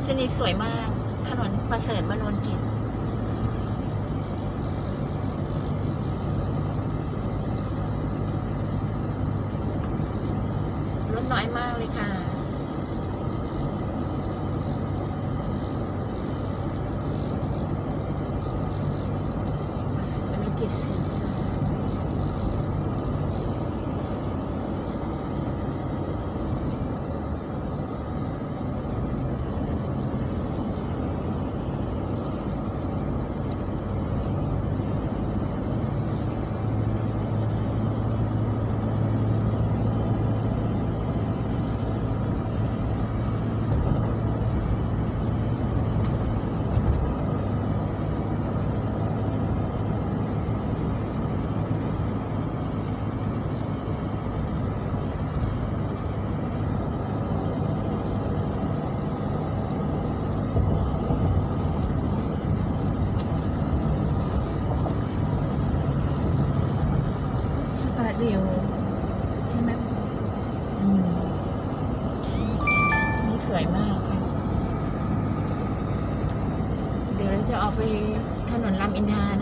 เส้นนี้สวยมากถนนประเสริฐมโนกิจรถน้อยมากเลยค่ะประเสริฐมโนกิจสีส้มเดียวใช่ไหมนี่สวยมากค่ะเดี๋ยวเราจะออกไปถนนรามอินทรา